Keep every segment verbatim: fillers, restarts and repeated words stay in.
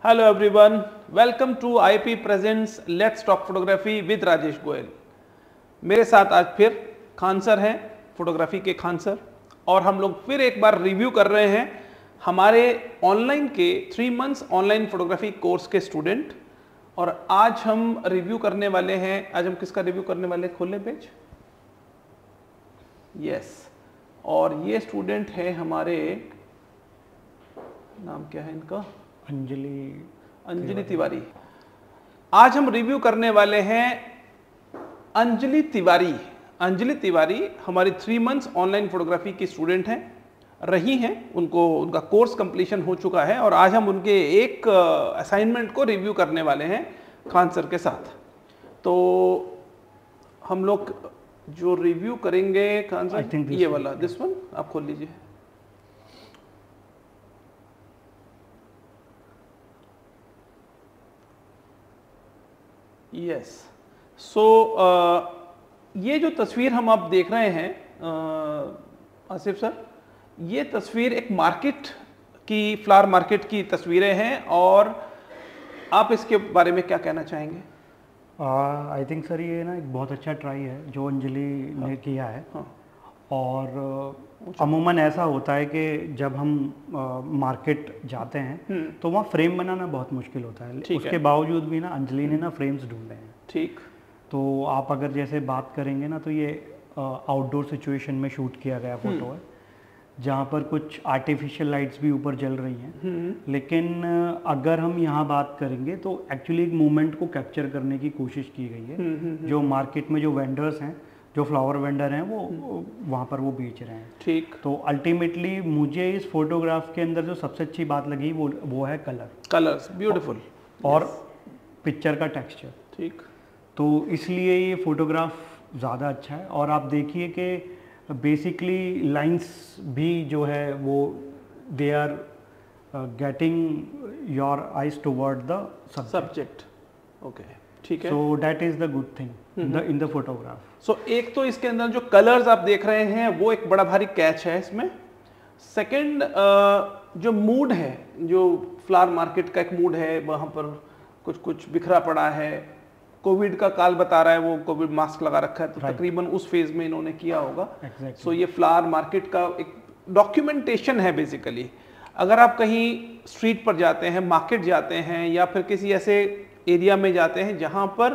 Hello everyone, welcome to IP presents let's talk photography with Rajesh Goyal. मेरे साथ आज फिर खान सर हैं, फोटोग्राफी के खान सर, और हम लोग फिर एक बार रिव्यू कर रहे हैं हमारे ऑनलाइन के three months online photography course के स्टूडेंट। और आज हम रिव्यू करने वाले हैं, आज हम किसका रिव्यू करने वाले हैं? खोले पेज, यस। और ये स्टूडेंट है हमारे, नाम क्या है इनका? अंजलि अंजलि तिवारी। आज हम रिव्यू करने वाले हैं अंजलि तिवारी। अंजलि तिवारी हमारी थ्री मंथ्स ऑनलाइन फोटोग्राफी की स्टूडेंट हैं, रही हैं, उनको उनका कोर्स कंप्लीशन हो चुका है और आज हम उनके एक असाइनमेंट को रिव्यू करने वाले हैं खान सर के साथ। तो हम लोग जो रिव्यू करेंगे खान सर, ये वाला, दिस वन आप खोल लीजिए। यस, सो ये जो तस्वीर हम आप देख रहे हैं uh, आसिफ सर, ये तस्वीर एक मार्केट की, फ्लावर मार्केट की तस्वीरें हैं, और आप इसके बारे में क्या कहना चाहेंगे? आई थिंक सर ये ना एक बहुत अच्छा ट्राई है जो अंजलि हाँ, ने किया है। हाँ, और अमूमन ऐसा होता है कि जब हम मार्केट जाते हैं तो वहाँ फ्रेम बनाना बहुत मुश्किल होता है, उसके है। बावजूद भी ना अंजलि ने ना फ्रेम्स ढूंढे हैं। ठीक, तो आप अगर जैसे बात करेंगे ना तो ये आउटडोर सिचुएशन में शूट किया गया फोटो है, जहाँ पर कुछ आर्टिफिशियल लाइट्स भी ऊपर जल रही हैं। लेकिन अगर हम यहाँ बात करेंगे तो एक्चुअली एक मोमेंट को कैप्चर करने की कोशिश की गई है। जो मार्केट में जो वेंडर्स हैं, जो फ्लावर वेंडर हैं, वो वहाँ पर वो बेच रहे हैं। ठीक, तो अल्टीमेटली मुझे इस फोटोग्राफ के अंदर जो सबसे अच्छी बात लगी वो वो है कलर, कलर्स ब्यूटीफुल, और पिक्चर का टेक्सचर। ठीक, तो इसलिए ये फोटोग्राफ ज़्यादा अच्छा है। और आप देखिए कि बेसिकली लाइंस भी जो है वो they are getting your eyes toward the subject. Okay, ठीक है। So that is the good thing in the photograph. सो एक तो इसके अंदर जो कलर्स आप देख रहे हैं वो एक बड़ा भारी कैच है इसमें। सेकंड, जो मूड है, जो फ्लावर मार्केट का एक मूड है, वहाँ पर कुछ कुछ बिखरा पड़ा है, कोविड का काल बता रहा है, वो कोविड मास्क लगा रखा है, तो right. तकरीबन उस फेज में इन्होंने किया होगा। exactly. सो so ये फ्लावर मार्केट का एक डॉक्यूमेंटेशन है बेसिकली। अगर आप कहीं स्ट्रीट पर जाते हैं, मार्केट जाते हैं, या फिर किसी ऐसे एरिया में जाते हैं जहाँ पर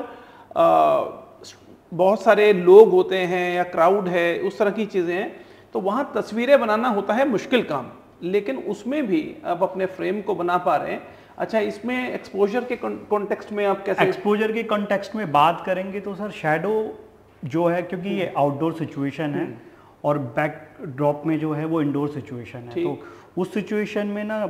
आ, बहुत सारे लोग होते हैं या क्राउड है, उस तरह की चीज़ें हैं, तो वहाँ तस्वीरें बनाना होता है मुश्किल काम, लेकिन उसमें भी आप अपने फ्रेम को बना पा रहे हैं। अच्छा, इसमें एक्सपोजर के कॉन्टेक्स्ट में आप कैसे? एक्सपोजर के कॉन्टेक्स्ट में बात करेंगे तो सर शैडो जो है, क्योंकि ये आउटडोर सिचुएशन है और बैक ड्रॉप में जो है वो इंडोर सिचुएशन है, तो उस सिचुएशन में ना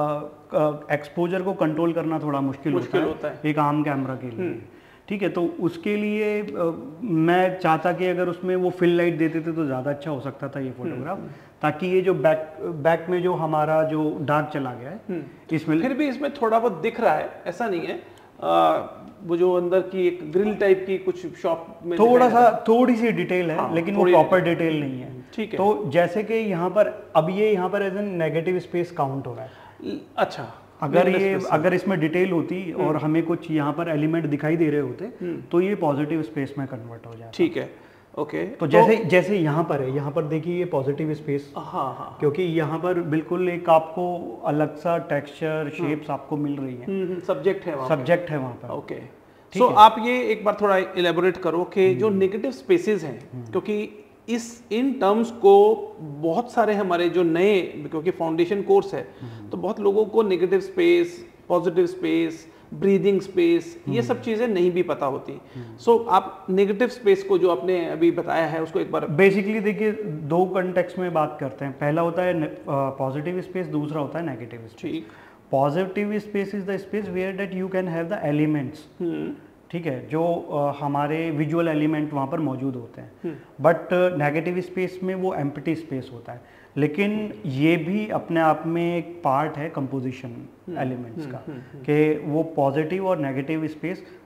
एक्सपोजर को कंट्रोल करना थोड़ा मुश्किल, मुश्किल होता, होता है, है एक आम कैमरा के लिए। ठीक है, तो उसके लिए आ, मैं चाहता कि अगर उसमें वो फिल लाइट देते थे तो ज़्यादा अच्छा हो सकता था ये फोटोग्राफ, ताकि ये जो बैक बैक में जो हमारा जो डार्क चला गया है, इसमें फिर भी इसमें थोड़ा बहुत दिख रहा है, ऐसा नहीं है। आ, वो जो अंदर की एक ग्रिल टाइप की कुछ शॉप में थोड़ा सा थोड़ी सी डिटेल है, हाँ, लेकिन वो प्रॉपर डिटेल नहीं है। ठीक है, तो जैसे कि यहाँ पर अब ये यहाँ पर as an negative space count हो रहा है। अच्छा, अगर ये अगर इसमें डिटेल होती और हमें कुछ यहाँ पर एलिमेंट दिखाई दे रहे होते तो ये पॉजिटिव स्पेस में कन्वर्ट हो जाता। ठीक है, ओके। तो जैसे तो, जैसे यहाँ पर है, यहाँ पर देखिए ये पॉजिटिव स्पेस, हाँ हाँ, क्योंकि यहाँ पर बिल्कुल एक आपको अलग सा टेक्सचर, शेप्स आपको मिल रही है, सब्जेक्ट है, सब्जेक्ट है वहाँ पर। ओके, सो आप ये एक बार थोड़ा इलेबोरेट करो कि जो नेगेटिव स्पेसेस हैं, क्योंकि इस इन टर्म्स को बहुत सारे हमारे जो नए, क्योंकि फाउंडेशन कोर्स है तो बहुत लोगों को negative space, positive space, breathing space, ये सब चीज़ें नहीं भी पता होती। सो so, आप नेगेटिव स्पेस को जो आपने अभी बताया है उसको एक बार बेसिकली देखिए, दो कॉन्टेक्स्ट में बात करते हैं। पहला होता है पॉजिटिव स्पेस, दूसरा होता है negative space. Positive space is the space where that you can have the elements, ठीक है, जो uh, हमारे विजुअल एलिमेंट वहाँ पर मौजूद होते हैं। बट नेगेटिव स्पेस में वो एम्प्टी स्पेस होता है, लेकिन ये भी अपने आप में एक पार्ट है कंपोजिशन एलिमेंट्स का, कि वो पॉजिटिव और नेगेटिव स्पेस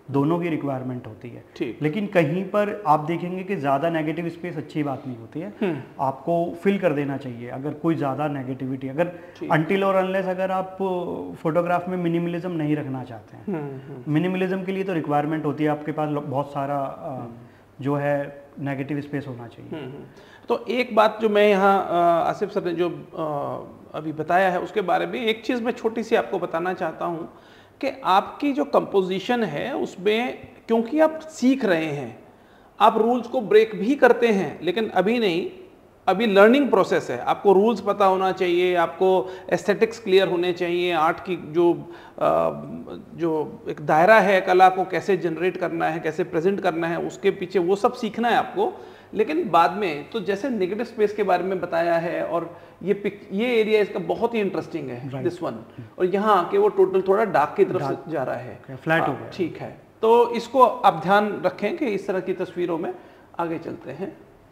दोनों की रिक्वायरमेंट होती है। ठीक। लेकिन कहीं पर आप देखेंगे कि ज़्यादा नेगेटिव स्पेस अच्छी बात नहीं होती है, आपको फिल कर देना चाहिए अगर कोई ज़्यादा नेगेटिविटी, अगर अनटिल और अनलेस अगर आप फोटोग्राफ में मिनिमलिज्म नहीं रखना चाहते हैं। मिनिमलिज्म के लिए तो रिक्वायरमेंट होती है आपके पास बहुत सारा जो है नेगेटिव स्पेस होना चाहिए। तो एक बात जो मैं यहाँ आसिफ सर ने जो आ, अभी बताया है उसके बारे में एक चीज़ मैं छोटी सी आपको बताना चाहता हूँ कि आपकी जो कंपोजिशन है उसमें, क्योंकि आप सीख रहे हैं, आप रूल्स को ब्रेक भी करते हैं, लेकिन अभी नहीं, अभी लर्निंग प्रोसेस है। आपको रूल्स पता होना चाहिए, आपको एस्थेटिक्स क्लियर होने चाहिए, आर्ट की जो जो एक दायरा है, कला को कैसे जनरेट करना है, कैसे प्रेजेंट करना है, उसके पीछे वो सब सीखना है आपको। लेकिन बाद में तो जैसे नेगेटिव स्पेस के बारे में बताया है, और ये पिक ये एरिया इसका बहुत ही इंटरेस्टिंग है, दिस वन, और यहाँ आके वो टोटल थोड़ा डार्क की तरफ से जा रहा है, फ्लैट हो गया। ठीक है, तो इसको आप ध्यान रखें कि इस तरह की तस्वीरों में आगे चलते हैं।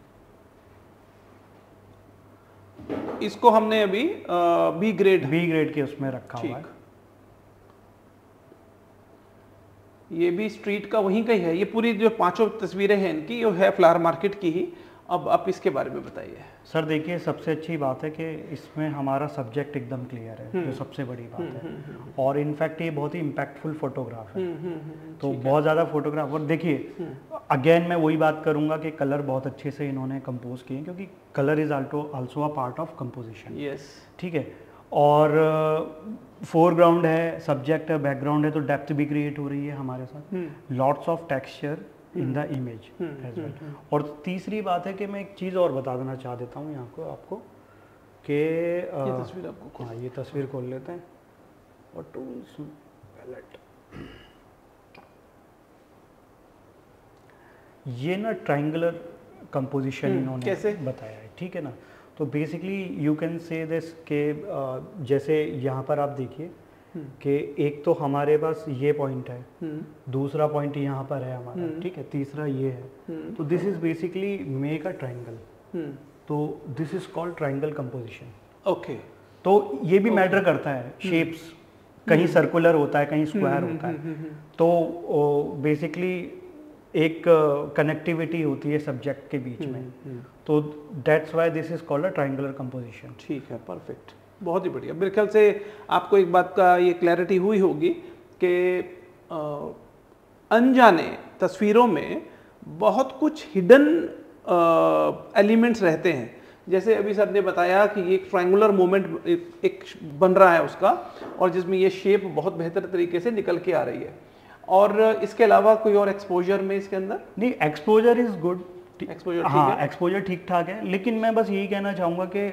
इसको हमने अभी बी ग्रेड बी ग्रेड के उसमें रखा हुआ है। ये भी स्ट्रीट का वहीं का ही है। ये पूरी जो पांचों तस्वीरें हैं इनकी, ये है फ्लावर मार्केट की ही। अब आप इसके बारे में बताइए सर। देखिए, सबसे अच्छी बात है कि इसमें हमारा सब्जेक्ट एकदम क्लियर है, जो सबसे बड़ी बात है, और इनफैक्ट ये बहुत ही इम्पैक्टफुल फोटोग्राफ है। तो बहुत ज़्यादा फोटोग्राफ, और देखिए अगेन मैं वही बात करूंगा कि कलर बहुत अच्छे से इन्होंने कंपोज किए, क्योंकि colour is also also a part of composition. Yes, ठीक है। और फोरग्राउंड है, सब्जेक्ट है, बैकग्राउंड है, तो डेप्थ भी क्रिएट हो रही है हमारे साथ, lots of texture in the image as well. और तीसरी बात है कि मैं एक चीज़ और बता देना चाह देता हूँ यहाँ को आपको कि ये तस्वीर आपको, हाँ ये तस्वीर खोल लेते हैं, और टूल्स पैलेट, ये ना ट्रायंगुलर कंपोजिशन इन्होंने कैसे बताया है, ठीक है ना। तो basically you can say this के जैसे यहाँ पर आप देखिए कि एक तो हमारे पास ये पॉइंट है, दूसरा पॉइंट यहाँ पर है हमारा, ठीक है, तीसरा ये है, तो this is basically make a triangle, तो this is called triangle composition. Okay, तो ये भी मैटर करता है, शेप्स कहीं सर्कुलर होता है, कहीं स्क्वायर होता है, तो बेसिकली एक कनेक्टिविटी uh, होती है सब्जेक्ट के बीच में, तो that's why this is called a triangular composition. ठीक है, परफेक्ट, बहुत ही बढ़िया। मेरे ख्याल से आपको एक बात का ये क्लैरिटी हुई होगी कि अनजाने तस्वीरों में बहुत कुछ हिडन एलिमेंट्स रहते हैं। जैसे अभी सर ने बताया कि ये एक ट्रायंगुलर मोमेंट एक, एक बन रहा है उसका, और जिसमें ये शेप बहुत बेहतर तरीके से निकल के आ रही है। और इसके अलावा कोई और एक्सपोजर में इसके अंदर नहीं, एक्सपोजर इज गुड, एक्सपोजर, हाँ एक्सपोजर ठीक ठाक है। लेकिन मैं बस यही कहना चाहूँगा कि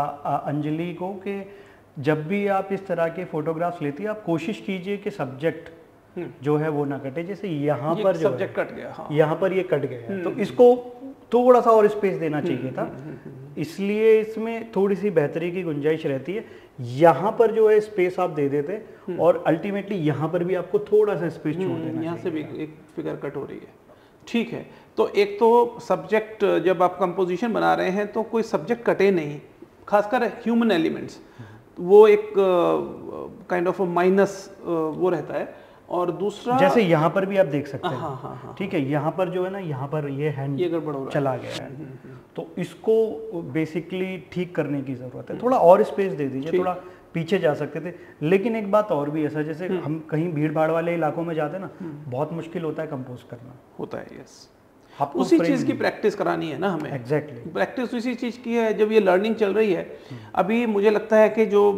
अंजलि को कि जब भी आप इस तरह के फोटोग्राफ्स लेती है, आप कोशिश कीजिए कि सब्जेक्ट जो है वो ना कटे। जैसे यहाँ पर जो सब्जेक्ट कट गया, हाँ। यहाँ पर ये कट गया है, तो इसको थोड़ा सा और स्पेस देना चाहिए था, इसलिए इसमें थोड़ी सी बेहतरी की गुंजाइश रहती है। यहाँ पर जो है स्पेस आप दे देते, और अल्टीमेटली यहाँ पर भी आपको थोड़ा सा स्पेस छोड़ देना, यहाँ से भी एक फिगर कट हो रही है, ठीक है। तो एक तो सब्जेक्ट, जब आप कंपोजिशन बना रहे हैं तो कोई सब्जेक्ट कटे नहीं, खासकर ह्यूमन एलिमेंट्स, वो एक काइंड ऑफ माइनस वो रहता है। और दूसरा, जैसे यहाँ पर भी आप देख सकते हैं, हाँ हाँ हाँ, ठीक है, यहाँ पर जो है ना, यहाँ पर ये हैंड ये गड़बड़ हो रहा चला गया है, तो इसको बेसिकली ठीक करने की ज़रूरत है। थोड़ा और स्पेस दे दीजिए, थोड़ा पीछे जा सकते थे। लेकिन एक बात और भी ऐसा, जैसे हम कहीं भीड़ भाड़ वाले इलाकों में जाते हैं ना, बहुत मुश्किल होता है कंपोज करना, होता है, यस। उसी चीज़ की प्रैक्टिस करानी है ना हमें, एग्जैक्टली exactly. प्रैक्टिस उसी चीज़ की है। जब ये लर्निंग चल रही है अभी, मुझे लगता है कि जो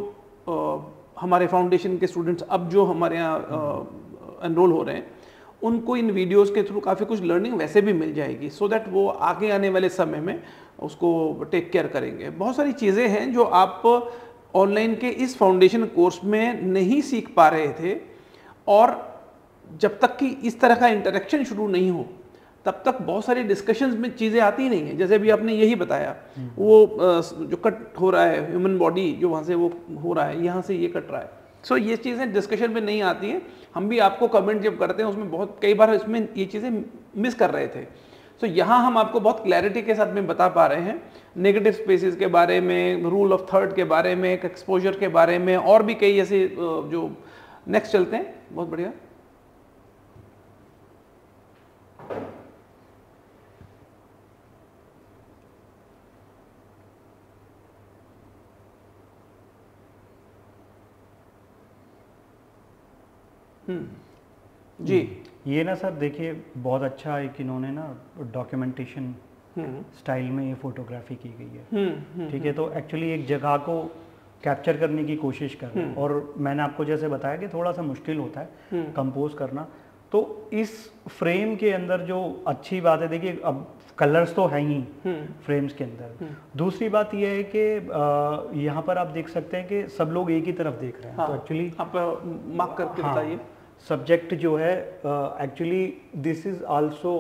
आ, हमारे फाउंडेशन के स्टूडेंट्स अब जो हमारे यहाँ एनरोल हो रहे हैं, उनको इन वीडियोस के थ्रू काफ़ी कुछ लर्निंग वैसे भी मिल जाएगी, सो दैट वो आगे आने वाले समय में उसको टेक केयर करेंगे। बहुत सारी चीज़ें हैं जो आप ऑनलाइन के इस फाउंडेशन कोर्स में नहीं सीख पा रहे थे, और जब तक कि इस तरह का इंटरेक्शन शुरू नहीं हो तब तक बहुत सारी डिस्कशंस में चीज़ें आती नहीं हैं। जैसे अभी आपने यही बताया, वो जो कट हो रहा है ह्यूमन बॉडी, जो वहाँ से वो हो रहा है, यहाँ से ये कट रहा है, सो so, ये चीज़ें डिस्कशन में नहीं आती हैं। हम भी आपको कमेंट जब करते हैं उसमें बहुत कई बार इसमें ये चीज़ें मिस कर रहे थे। सो so, यहाँ हम आपको बहुत क्लैरिटी के साथ में बता पा रहे हैं नेगेटिव स्पेसेस के बारे में, रूल ऑफ थर्ड के बारे में, एक्सपोजर के बारे में, और भी कई ऐसे जो। नेक्स्ट चलते हैं, बहुत बढ़िया। हम्म जी। ये ना सर देखिए बहुत अच्छा एक इन्होंने ना डॉक्यूमेंटेशन स्टाइल में ये फोटोग्राफी की गई है, ठीक है। तो एक्चुअली एक जगह को कैप्चर करने की कोशिश कर रहे हैं, और मैंने आपको जैसे बताया कि थोड़ा सा मुश्किल होता है कंपोज करना। तो इस फ्रेम के अंदर जो अच्छी बात है, देखिए अब कलर्स तो हैं ही फ्रेम्स के अंदर। दूसरी बात यह है कि यहाँ पर आप देख सकते हैं कि सब लोग एक ही तरफ देख रहे हैं। हाँ, तो एक्चुअली आप मार्क करके बताइए। सब्जेक्ट जो है actually this is also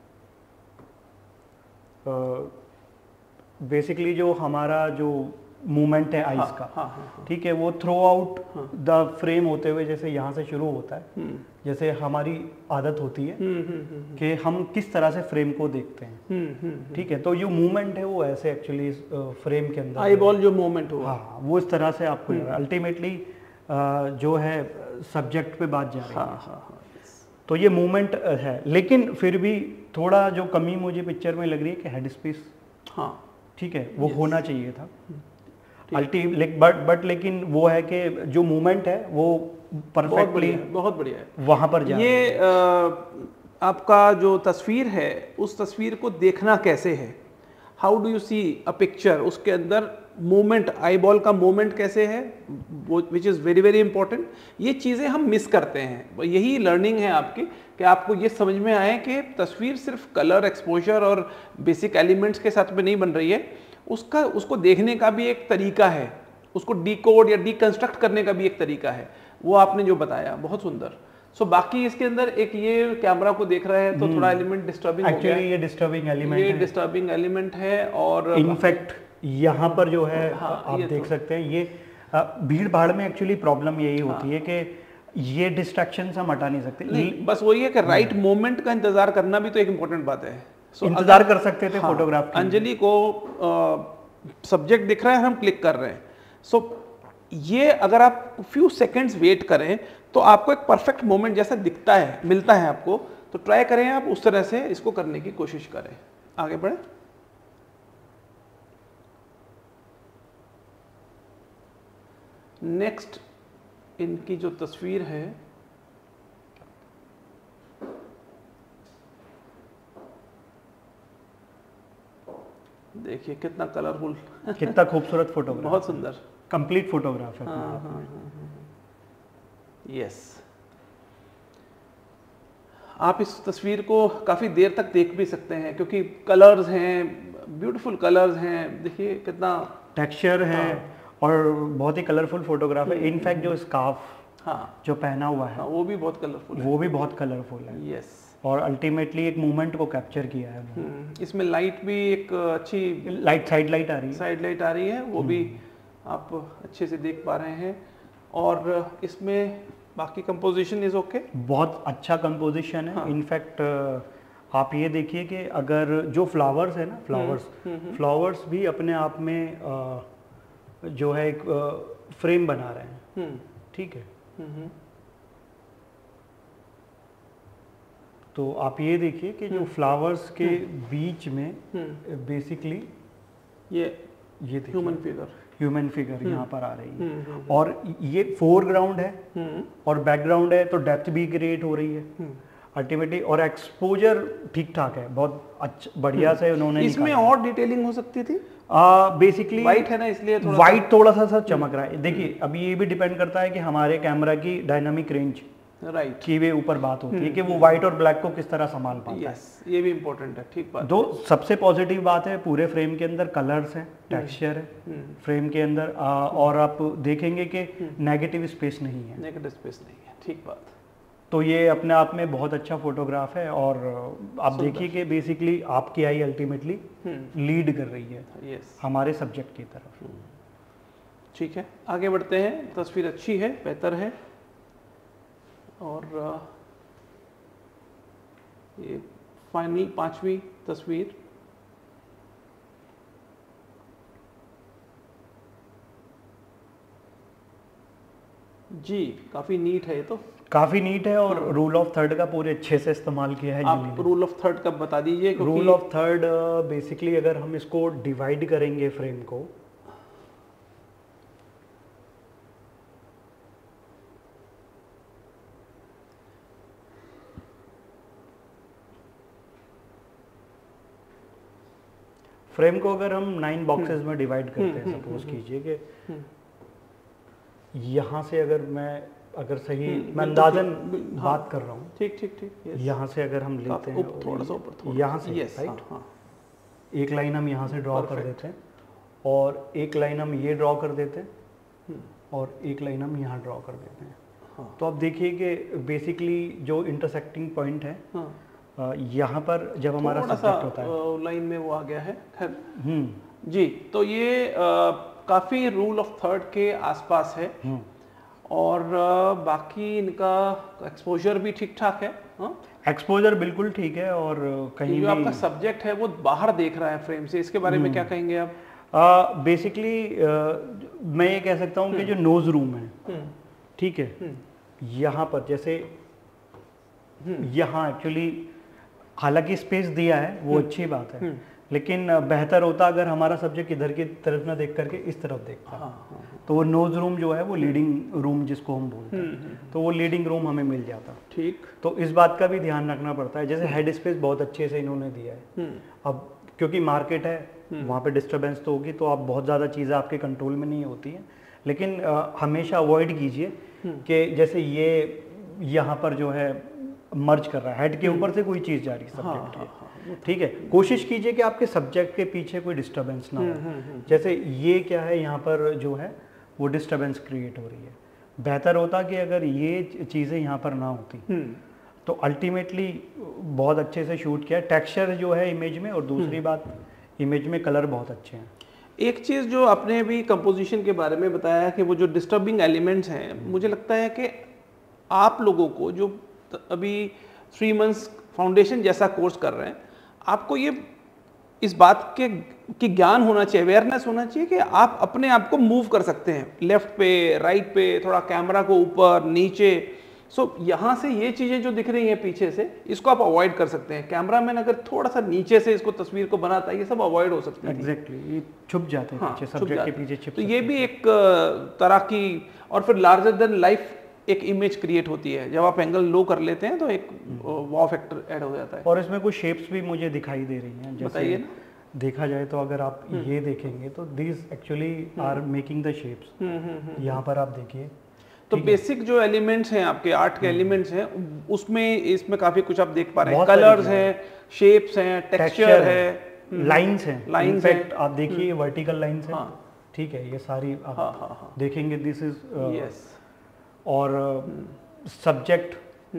basically जो हमारा जो मूवमेंट है आइस हाँ, का, हाँ, हाँ, ठीक है, वो थ्रू आउट द फ्रेम होते हुए जैसे यहाँ से शुरू होता है, जैसे हमारी आदत होती है कि हम किस तरह से फ्रेम को देखते हैं, ठीक है। तो जो मूवमेंट है वो ऐसे एक्चुअली फ्रेम के अंदर आई बॉल जो मूवमेंट हुआ, हाँ, वो इस तरह से आपको अल्टीमेटली जो है सब्जेक्ट पे बात जा रही है। हाँ, हाँ, हाँ, तो ये मूवमेंट है, लेकिन फिर भी थोड़ा जो कमी मुझे पिक्चर में लग रही है कि हेड स्पेस, हाँ, ठीक है, वो होना चाहिए था अल्टी, बट बट लेकिन वो है कि जो मूवमेंट है वो परफेक्टली बहुत बढ़िया है वहां पर जा ये आ, आपका जो तस्वीर है उस तस्वीर को देखना कैसे है, how do you see a picture, उसके अंदर मूवमेंट, आई बॉल का मूवमेंट कैसे है, which is very very important. ये चीज़ें हम मिस करते हैं, यही लर्निंग है आपकी कि आपको ये समझ में आए कि तस्वीर सिर्फ कलर, एक्सपोजर और बेसिक एलिमेंट्स के साथ में नहीं बन रही है, उसका उसको देखने का भी एक तरीका है, उसको डीकोड या डीकंस्ट्रक्ट करने का भी एक तरीका है, वो आपने जो बताया बहुत सुंदर। सो so, बाकी इसके अंदर एक ये कैमरा को देख रहे हैं तो थोड़ा एलिमेंट डिस्टर्बिंग हो गया, ये डिस्टर्बिंग एलिमेंट ये डिस्टर्बिंग एलिमेंट है। और इनफैक्ट यहाँ पर जो है हाँ, आप देख तो, सकते हैं ये भीड़ भाड़ में एक्चुअली प्रॉब्लम यही होती हाँ, है कि ये डिस्ट्रैक्शन हम हटा नहीं सकते। नहीं, बस वही है कि राइट मोमेंट का इंतजार करना भी तो एक इम्पोर्टेंट बात है। So, इंतजार कर सकते थे हाँ, फोटोग्राफ के अंजलि को सब्जेक्ट दिख रहा है, हम क्लिक कर रहे हैं, सो so, ये अगर आप फ्यू सेकंड्स वेट करें तो आपको एक परफेक्ट मोमेंट जैसा दिखता है, मिलता है आपको, तो ट्राई करें आप उस तरह से इसको करने की कोशिश करें। आगे बढ़े। नेक्स्ट इनकी जो तस्वीर है, देखिए कितना कलरफुल, कितना खूबसूरत फोटोग्राफ, बहुत सुंदर, कंप्लीट फोटोग्राफ है। हाँ, हाँ, हाँ, यस। आप इस तस्वीर को काफ़ी देर तक देख भी सकते हैं क्योंकि कलर्स हैं, ब्यूटीफुल कलर्स हैं, देखिए कितना टेक्सचर है और बहुत ही कलरफुल फोटोग्राफ है। इनफैक्ट जो स्कार्फ हाँ, जो पहना हुआ है हाँ, वो भी बहुत कलरफुल है, वो भी बहुत कलरफुल है, यस। और अल्टीमेटली एक मूवमेंट को कैप्चर किया है। इसमें लाइट भी एक अच्छी लाइट, साइड लाइट आ रही है, साइड लाइट आ रही है, वो भी आप अच्छे से देख पा रहे हैं। और इसमें बाकी कंपोजिशन इज ओके, बहुत अच्छा कंपोजिशन है। हाँ। इनफैक्ट आप ये देखिए कि अगर जो फ्लावर्स है ना, फ्लावर्स फ्लावर्स भी अपने आप में जो है एक फ्रेम बना रहे हैं, ठीक है। तो आप ये देखिए कि जो फ्लावर्स के बीच में बेसिकली ये ये ह्यूमन फिगर ह्यूमन फिगर यहाँ पर आ रही है, और ये फोरग्राउंड है और बैकग्राउंड है, तो डेप्थ भी क्रिएट हो रही है अल्टीमेटली, और एक्सपोजर ठीक ठाक है, बहुत अच्छा बढ़िया से उन्होंने। इसमें और डिटेलिंग हो सकती थी, बेसिकली वाइट है ना, इसलिए थोड़ा वाइट थोड़ा सा सा चमक रहा है। देखिए अभी ये भी डिपेंड करता है कि हमारे कैमरा की डायनामिक रेंज राइट की वे ऊपर बात होती है कि वो व्हाइट और ब्लैक को किस तरह संभाल पाता yes, है, ये भी इम्पोर्टेंट है, ठीक बात। दो सबसे पॉजिटिव बात है, पूरे फ्रेम के अंदर कलर्स हैं, टेक्सचर है फ्रेम के अंदर, आ, और आप देखेंगे कि नेगेटिव स्पेस नहीं है, नेगेटिव स्पेस नहीं है, ठीक बात। तो ये अपने आप में बहुत अच्छा फोटोग्राफ है, और आप देखिए कि बेसिकली आपकी आई अल्टीमेटली लीड कर रही है yes. हमारे सब्जेक्ट की तरफ। ठीक है, आगे बढ़ते हैं। तस्वीर अच्छी है, बेहतर है, और ये फाइनल पांचवी तस्वीर। जी काफी नीट है, ये तो काफी नीट है, और रूल ऑफ थर्ड का पूरे अच्छे से इस्तेमाल किया है। आप रूल ऑफ थर्ड का बता दीजिए। रूल ऑफ थर्ड बेसिकली अगर हम इसको डिवाइड करेंगे फ्रेम को, फ्रेम को अगर हम नाइन बॉक्सेस में डिवाइड करते हैं, सपोज कीजिए कि यहाँ से अगर मैं अगर सही मैं अंदाजन बात कर रहा हूँ, ठीक ठीक ठीक, यहाँ से अगर हम लेते हैं थोड़ा सा ऊपर, यहाँ से राइट, एक लाइन हम यहाँ से ड्रॉ कर देते हैं और एक लाइन हम ये ड्रॉ कर देते हैं और एक लाइन हम यहाँ ड्रॉ कर देते हैं। हाँ। तो आप देखिए कि बेसिकली जो इंटरसेक्टिंग पॉइंट है, हाँ। यहाँ पर जब हमारा सब्जेक्ट होता है लाइन में वो आ गया है, खैर जी, तो ये आ, काफी रूल ऑफ थर्ड के आसपास है और आ, बाकी इनका एक्सपोजर भी ठीक ठाक है। हाँ? एक्सपोजर बिल्कुल ठीक है और कहीं जो आपका सब्जेक्ट है वो बाहर देख रहा है फ्रेम से, इसके बारे में क्या कहेंगे आप? बेसिकली uh, uh, मैं ये कह सकता हूँ कि जो नोज रूम है, ठीक है, यहाँ पर जैसे यहाँ एक्चुअली हालांकि स्पेस दिया है वो अच्छी बात है, लेकिन बेहतर होता अगर हमारा सब्जेक्ट इधर की तरफ ना देख करके इस तरफ देखता। हाँ, हाँ, तो वो नोज रूम जो है वो लीडिंग रूम जिसको हम बोलते हैं, तो वो लीडिंग रूम हमें मिल जाता। ठीक, तो इस बात का भी ध्यान रखना पड़ता है। जैसे हेड स्पेस बहुत अच्छे से इन्होंने दिया है, अब क्योंकि मार्केट है वहाँ पे डिस्टर्बेंस तो होगी, तो आप बहुत ज़्यादा चीज़ें आपके कंट्रोल में नहीं होती हैं, लेकिन आ, हमेशा अवॉइड कीजिए कि जैसे ये यहाँ पर जो है मर्ज कर रहा है, हेड के ऊपर से कोई चीज़ जा रही है सब्जेक्ट के, ठीक है, कोशिश कीजिए कि आपके सब्जेक्ट के पीछे कोई डिस्टर्बेंस ना हो। जैसे ये क्या है, यहाँ पर जो है वो डिस्टर्बेंस क्रिएट हो रही है। बेहतर होता कि अगर ये चीज़ें यहाँ पर ना होती तो अल्टीमेटली बहुत अच्छे से शूट किया, टेक्सचर जो है इमेज में, और दूसरी बात इमेज में कलर बहुत अच्छे हैं। एक चीज़ जो आपने भी कंपोजिशन के बारे में बताया कि वो जो डिस्टर्बिंग एलिमेंट्स हैं, मुझे लगता है कि आप लोगों को जो अभी थ्री मंथ्स फाउंडेशन जैसा कोर्स कर रहे हैं, आपको ये इस बात के कि ज्ञान होना चाहिए, अवेयरनेस होना चाहिए कि आप अपने आप को मूव कर सकते हैं, लेफ्ट पे, राइट पे, थोड़ा कैमरा को ऊपर नीचे। सो so, यहाँ से ये चीज़ें जो दिख रही हैं पीछे से, इसको आप अवॉइड कर सकते हैं। कैमरामैन अगर थोड़ा सा नीचे से इसको तस्वीर को बनाता है, ये सब अवॉइड हो सकता है। एग्जैक्टली, ये छुप जाते हैं हाँ, पीछे, सब्जेक्ट के पीछे छुप। तो ये भी एक तरह की, और फिर लार्जर देन लाइफ एक इमेज क्रिएट होती है। जब आप एंगल लो कर लेते हैं तो एक वॉव फैक्टर ऐड हो जाता है। और इसमें कुछ शेप्स भी मुझे दिखाई दे रही हैं, बताइए ना। देखा जाए तो अगर आप ये देखेंगे तो this actually are making the shapes. यहाँ पर आप देखिए, तो बेसिक जो एलिमेंट्स हैं आपके आर्ट के एलिमेंट्स हैं, उसमें इसमें काफी कुछ आप देख पा रहे हैं। कलर्स हैं, शेप्स हैं, टेक्सचर है, लाइंस हैं। लाइंस इनफैक्ट आप देखिए वर्टिकल लाइंस हैं, ठीक है, ये सारी आप हाँ, हाँ, हाँ. देखेंगे, दिस इज यस। और सब्जेक्ट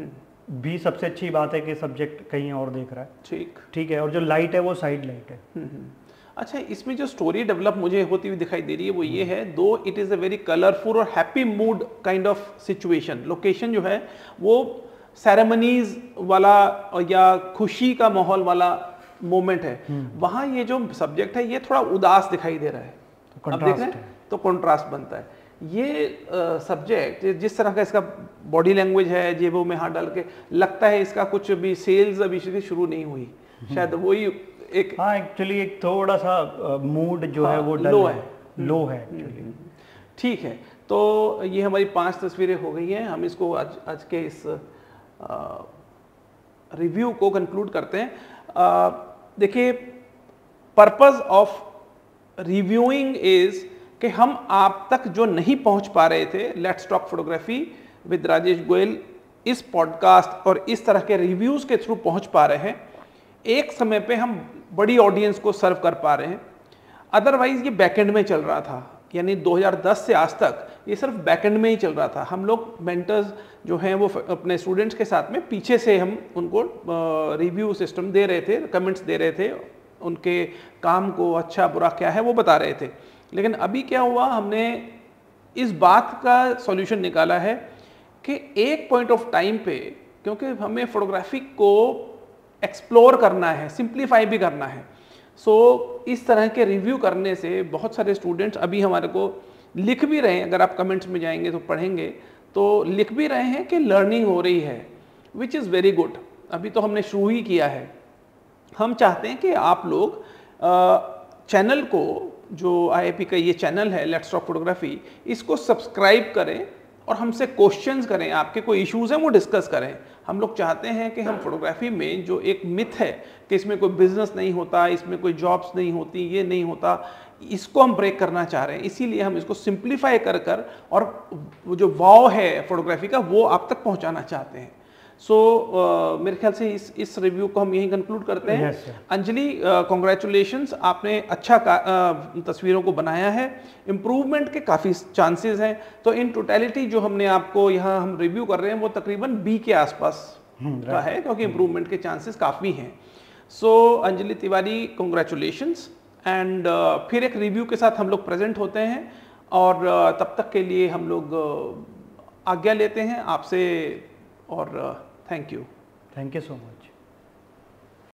भी सबसे अच्छी बात है कि सब्जेक्ट कहीं और देख रहा है, ठीक ठीक है, और जो लाइट है वो साइड लाइट है। अच्छा, इसमें जो स्टोरी डेवलप मुझे होती हुई दिखाई दे रही है वो ये है, though it is a very colourful और happy mood kind of situation, location जो है वो सेरेमनीज वाला या खुशी का माहौल वाला मोमेंट है, वहाँ ये जो सब्जेक्ट है ये थोड़ा उदास दिखाई दे रहा है। तो अब देख रहे हैं तो कॉन्ट्रास्ट बनता है। ये सब्जेक्ट uh, जिस तरह का इसका बॉडी लैंग्वेज है, जेबों में हाथ डाल के, लगता है इसका कुछ भी सेल्स अभी शुरू नहीं हुई, शायद वही एक हाँ एक्चुअली एक थोड़ा सा मूड uh, जो हाँ, है वो लो है, लो है एक्चुअली। ठीक है, तो ये हमारी पांच तस्वीरें हो गई हैं। हम इसको आज आज के इस रिव्यू को कंक्लूड करते हैं। देखिए, पर्पस ऑफ रिव्यूइंग इज कि हम आप तक जो नहीं पहुंच पा रहे थे, let's talk photography with Rajesh Goyal इस पॉडकास्ट और इस तरह के रिव्यूज के थ्रू पहुंच पा रहे हैं। एक समय पे हम बड़ी ऑडियंस को सर्व कर पा रहे हैं। अदरवाइज ये बैकएंड में चल रहा था, यानी दो हज़ार दस से आज तक ये सिर्फ बैकएंड में ही चल रहा था। हम लोग मेंटर्स जो हैं वो अपने स्टूडेंट्स के साथ में पीछे से हम उनको रिव्यू सिस्टम दे रहे थे, कमेंट्स दे रहे थे, उनके काम को अच्छा बुरा क्या है वो बता रहे थे। लेकिन अभी क्या हुआ, हमने इस बात का सॉल्यूशन निकाला है कि एक पॉइंट ऑफ टाइम पे, क्योंकि हमें फोटोग्राफी को एक्सप्लोर करना है, सिंप्लीफाई भी करना है, सो so, इस तरह के रिव्यू करने से बहुत सारे स्टूडेंट्स अभी हमारे को लिख भी रहे हैं, अगर आप कमेंट्स में जाएंगे तो पढ़ेंगे तो लिख भी रहे हैं कि लर्निंग हो रही है, विच इज़ वेरी गुड। अभी तो हमने शुरू ही किया है। हम चाहते हैं कि आप लोग चैनल को, जो आई आई पी का ये चैनल है लेट्स टॉक फोटोग्राफी, इसको सब्सक्राइब करें और हमसे क्वेश्चंस करें, आपके कोई इश्यूज हैं वो डिस्कस करें। हम लोग चाहते हैं कि हम फोटोग्राफी में जो एक मिथ है कि इसमें कोई बिजनेस नहीं होता, इसमें कोई जॉब्स नहीं होती, ये नहीं होता, इसको हम ब्रेक करना चाह रहे हैं। इसीलिए हम इसको सिंप्लीफाई कर कर और वो जो वाव है फोटोग्राफी का वो आप तक पहुंचाना चाहते हैं। सो so, uh, मेरे ख्याल से इस इस रिव्यू को हम यहीं कंक्लूड करते हैं। yes, अंजलि, कॉन्ग्रेचुलेशंस, uh, आपने अच्छा uh, तस्वीरों को बनाया है। इम्प्रूवमेंट के काफ़ी चांसेस हैं। तो इन टोटलिटी जो हमने आपको यहाँ हम रिव्यू कर रहे हैं वो तकरीबन बी के आसपास का है, क्योंकि इम्प्रूवमेंट के चांसेस काफ़ी हैं। So so, Anjali Tiwari, congratulations. And uh, फिर एक रिव्यू के साथ हम लोग प्रेजेंट होते हैं और uh, तब तक के लिए हम लोग uh, आज्ञा लेते हैं आपसे और thank you thank you so much.